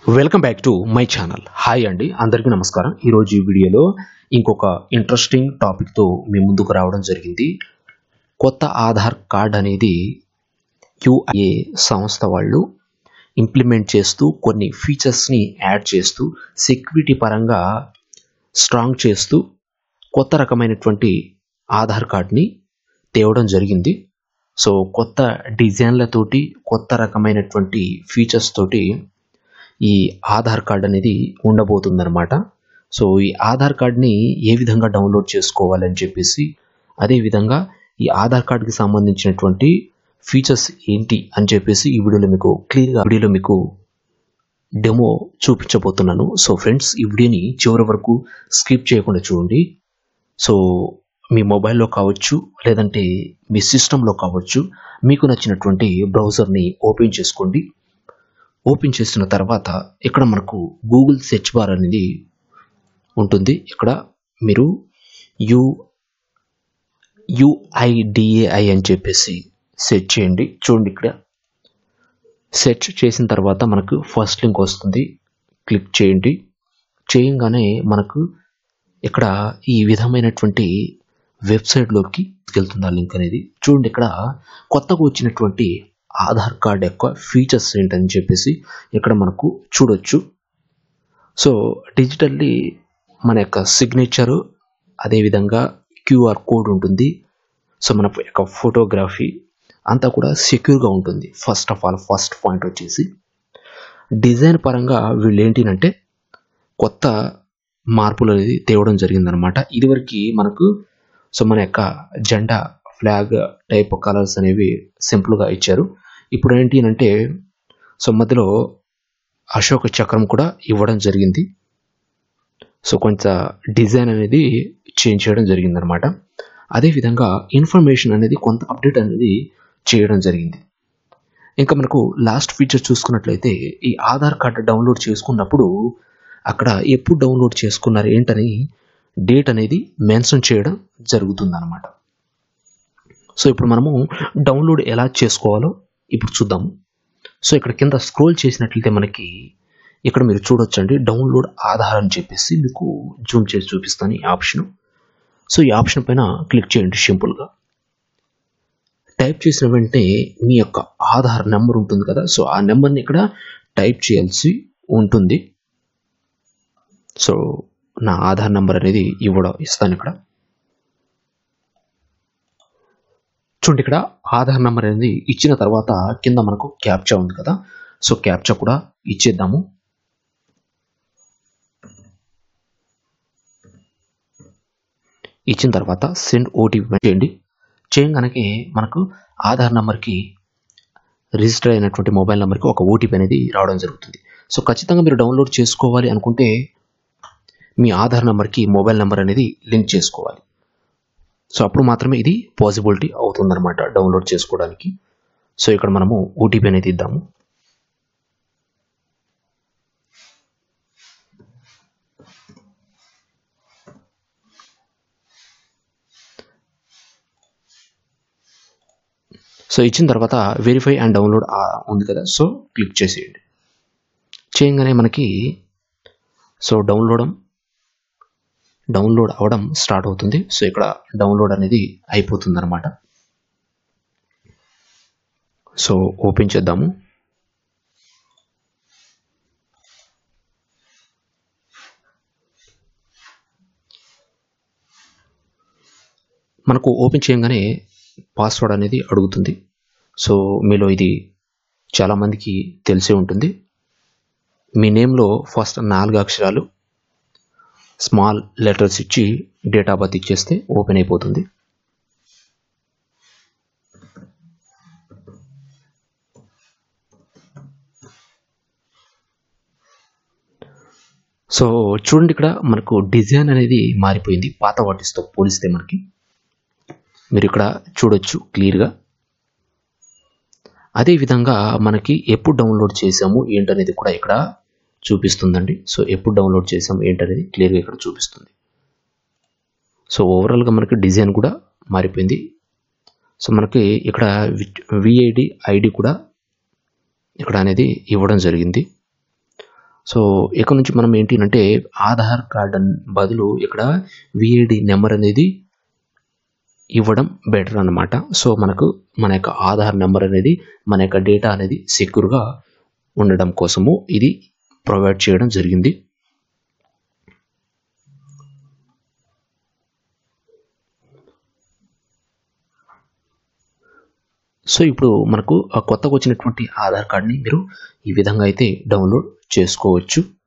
Welcome back to my channel. Hi అండి, అందరికీ నమస్కారం. ఈరోజు ఈ వీడియోలో ఇంకొక ఇంట్రెస్టింగ్ టాపిక్తో మీ ముందుకు రావడం జరిగింది. కొత్త ఆధార్ కార్డ్ అనేది యుఐఏ సంస్థ వాళ్ళు ఇంప్లిమెంట్ చేస్తూ కొన్ని ఫీచర్స్ని యాడ్ చేస్తూ సెక్యూరిటీ పరంగా స్ట్రాంగ్ చేస్తూ కొత్త రకమైనటువంటి ఆధార్ కార్డ్ని తేవడం జరిగింది. సో కొత్త డిజైన్లతోటి కొత్త రకమైనటువంటి ఫీచర్స్ తోటి ఈ ఆధార్ కార్డ్ అనేది ఉండబోతుందన్నమాట. సో ఈ ఆధార్ కార్డ్ని ఏ విధంగా డౌన్లోడ్ చేసుకోవాలని చెప్పేసి, అదేవిధంగా ఈ ఆధార్ కార్డ్కి సంబంధించినటువంటి ఫీచర్స్ ఏంటి అని చెప్పేసి ఈ వీడియోలో మీకు డెమో చూపించబోతున్నాను. సో ఫ్రెండ్స్, ఈ వీడియోని చివరి వరకు స్కిప్ చేయకుండా చూడండి. సో మీ మొబైల్లో కావచ్చు, లేదంటే మీ సిస్టంలో కావచ్చు, మీకు నచ్చినటువంటి బ్రౌజర్ని ఓపెన్ చేసుకోండి. ఓపెన్ చేసిన తర్వాత ఇక్కడ మనకు గూగుల్ సెర్చ్ బార్ అనేది ఉంటుంది. ఇక్కడ మీరు యుఐడిఏఐ అని చెప్పేసి సెర్చ్ చేయండి. చూడండి, ఇక్కడ సెర్చ్ చేసిన తర్వాత మనకు ఫస్ట్ లింక్ వస్తుంది. క్లిక్ చేయండి. చేయంగానే మనకు ఇక్కడ ఈ విధమైనటువంటి వెబ్సైట్లోకి వెళ్తుంది ఆ లింక్ అనేది. చూడండి, ఇక్కడ కొత్తగా వచ్చినటువంటి ఆధార్ కార్డ్ యొక్క ఫీచర్స్ ఏంటని చెప్పేసి ఇక్కడ మనకు చూడొచ్చు. సో డిజిటల్లీ మన యొక్క సిగ్నేచరు, అదేవిధంగా క్యూఆర్ కోడ్ ఉంటుంది. సో మన యొక్క ఫోటోగ్రఫీ అంతా కూడా సెక్యూర్గా ఉంటుంది. ఫస్ట్ పాయింట్ వచ్చేసి డిజైన్ పరంగా వీళ్ళు ఏంటంటే కొత్త మార్పులు అనేది తేవడం జరిగిందనమాట. ఇదివరకు మనకు మన యొక్క జెండా ఫ్లాగ్ టైప్ కలర్స్ అనేవి సింపుల్గా ఇచ్చారు. ఇప్పుడు ఏంటి అంటే మధ్యలో అశోక చక్రం కూడా ఇవ్వడం జరిగింది. సో కొంత డిజైన్ అనేది చేంజ్ చేయడం జరిగిందనమాట. అదేవిధంగా ఇన్ఫర్మేషన్ అనేది కొంత అప్డేట్ అనేది చేయడం జరిగింది. ఇంకా మనకు లాస్ట్ ఫీచర్ చూసుకున్నట్లయితే, ఈ ఆధార్ కార్డు డౌన్లోడ్ చేసుకున్నప్పుడు అక్కడ ఎప్పుడు డౌన్లోడ్ చేసుకున్నారు ఏంటని డేట్ అనేది మెన్షన్ చేయడం జరుగుతుందన్నమాట. సో ఇప్పుడు మనము డౌన్లోడ్ ఎలా చేసుకోవాలో ఇప్పుడు చూద్దాము. సో ఇక్కడ కింద స్క్రోల్ చేసినట్లయితే మనకి ఇక్కడ మీరు చూడొచ్చండి, డౌన్లోడ్ ఆధార్ అని చెప్పేసి మీకు జూమ్ చేసి చూపిస్తాను ఈ ఆప్షన్. సో ఈ ఆప్షన్ పైన క్లిక్ చేయండి. సింపుల్గా టైప్ చేసిన వెంటనే మీ యొక్క ఆధార్ నెంబర్ ఉంటుంది కదా, సో ఆ నెంబర్ని ఇక్కడ టైప్ చేయాల్సి ఉంటుంది. సో నా ఆధార్ నెంబర్ అనేది ఇస్తాను ఇక్కడ. చూడండి, ఇక్కడ ఆధార్ నెంబర్ అనేది ఇచ్చిన తర్వాత కింద మనకు క్యాప్చా ఉంది కదా, సో క్యాప్చా కూడా ఇచ్చేద్దాము. ఇచ్చిన తర్వాత సెండ్ ఓటీపీ చేయండి. చేయగానే మనకు ఆధార్ నెంబర్కి రిజిస్టర్ అయినటువంటి మొబైల్ నెంబర్కి ఒక ఓటీపీ అనేది రావడం జరుగుతుంది. సో ఖచ్చితంగా మీరు డౌన్లోడ్ చేసుకోవాలి అనుకుంటే మీ ఆధార్ నెంబర్కి మొబైల్ నెంబర్ అనేది లింక్ చేసుకోవాలి. సో అప్పుడు మాత్రమే ఇది పాసిబిలిటీ అవుతుందన్నమాట డౌన్లోడ్ చేసుకోవడానికి. సో ఇక్కడ మనము ఓటీపీ అనేది ఇద్దాము. సో ఇచ్చిన తర్వాత వెరిఫై అండ్ డౌన్లోడ్ ఉంది కదా, సో క్లిక్ చేసేయండి. చేయగానే మనకి డౌన్లోడ్ అవ్వడం స్టార్ట్ అవుతుంది. సో ఇక్కడ డౌన్లోడ్ అనేది అయిపోతుంది అనమాట. సో ఓపెన్ చేద్దాము. మనకు ఓపెన్ చేయగానే పాస్వర్డ్ అనేది అడుగుతుంది. సో మీలో ఇది చాలామందికి తెలిసే ఉంటుంది. మీ నేమ్లో ఫస్ట్ 4 అక్షరాలు స్మాల్ లెటర్స్ ఇచ్చి డేట్ ఆఫ్ బర్త్ ఇచ్చేస్తే ఓపెన్ అయిపోతుంది. సో చూడండి, ఇక్కడ మనకు డిజైన్ అనేది మారిపోయింది పాత వాటితో పోలిస్తే. మనకి మీరు ఇక్కడ చూడొచ్చు క్లియర్గా. అదేవిధంగా మనకి ఎప్పుడు డౌన్లోడ్ చేసాము ఏంటనేది కూడా ఇక్కడ చూపిస్తుందండి. సో ఎప్పుడు డౌన్లోడ్ చేసాం ఏంటనేది క్లియర్గా ఇక్కడ చూపిస్తుంది. సో ఓవరాల్గా మనకి డిజైన్ కూడా మారిపోయింది. సో మనకి ఇక్కడ విఐడి ఐడి కూడా ఇక్కడ అనేది ఇవ్వడం జరిగింది. సో ఇక్కడ నుంచి మనం ఏంటి అంటే ఆధార్ కార్డ్ బదులు ఇక్కడ విఐడి నెంబర్ అనేది ఇవ్వడం బెటర్ అన్నమాట. సో మన యొక్క ఆధార్ నెంబర్ అనేది మన యొక్క డేటా అనేది సెక్యూర్గా ఉండడం కోసము ఇది ప్రొవైడ్ చేయడం జరిగింది. సో ఇప్పుడు మనకు కొత్తగా వచ్చినటువంటి ఆధార్ కార్డ్ని మీరు ఈ విధంగా అయితే డౌన్లోడ్ చేసుకోవచ్చు.